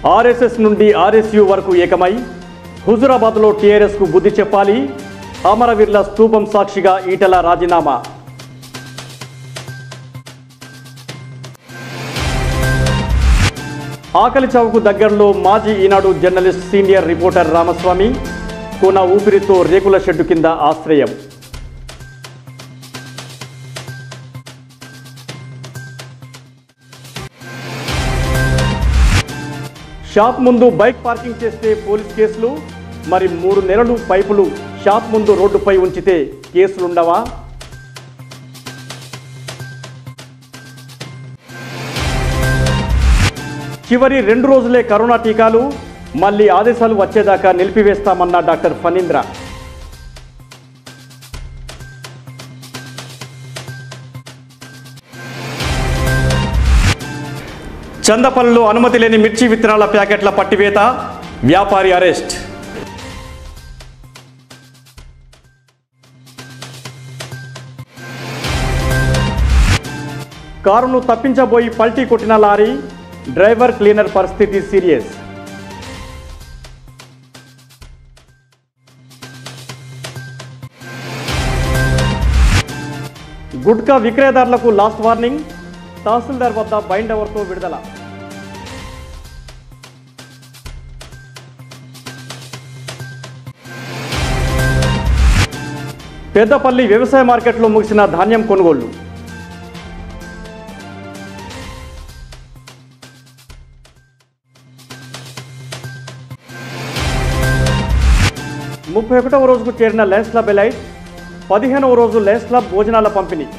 RSS నుండి RSU వరకు ఏకమై హుజురాబాద్లో టీఆర్ఎస్కు బుద్ధి చెప్పాలి. అమరవీరుల స్తూపం సాక్షిగా ఈటెల రాజీనామా. ఆకలి చావుకు దగ్గరలో మాజీ Eenadu journalist senior reporter Ramaswamy కొన ఊపిరితో రేకుల షెడ్డు కింద ఆశ్రయం. షాప్ ముందు బైక్ పార్కింగ్ చేస్తే పోలీస్ కేసులు. మరి 3 నెలలు పైపులు షాప్ ముందు రోడ్డుపై ఉంచితే కేసులుండవా? చివరి 2 రోజులే కరోనా టీకాలు, మళ్లీ ఆదేశాలు వచ్చేదాకా నిలిపివేస్తామన్న డాక్టర్ ఫణీంద్ర. చందపల్లిలో అనుమతి లేని మిర్చి విత్తనాల ప్యాకెట్ల పట్టివేత, వ్యాపారి అరెస్ట్. కారును తప్పించబోయి పల్టీ కొట్టిన లారీ, డ్రైవర్ క్లీనర్ పరిస్థితి సీరియస్. గుట్కా విక్రయదారులకు లాస్ట్ వార్నింగ్, తహసీల్దార్ వద్ద బైండ్ ఓవర్తో విడుదల. పెద్దపల్లి వ్యవసాయ మార్కెట్లో ముగిసిన ధాన్యం కొనుగోళ్లు. ముప్పై 31వ రోజుకు చేరిన లయన్స్ క్లబ్ ఎలైట్, 15వ రోజు లయన్స్ క్లబ్ భోజనాల పంపిణీ.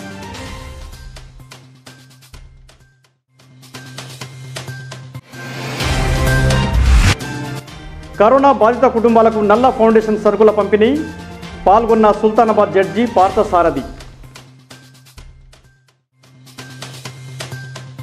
కరోనా బాధిత కుటుంబాలకు నల్ల ఫౌండేషన్ సరుకుల పంపిణీ, పాల్గొన్న సుల్తానాబాద్ జడ్జి పార్థసారథి.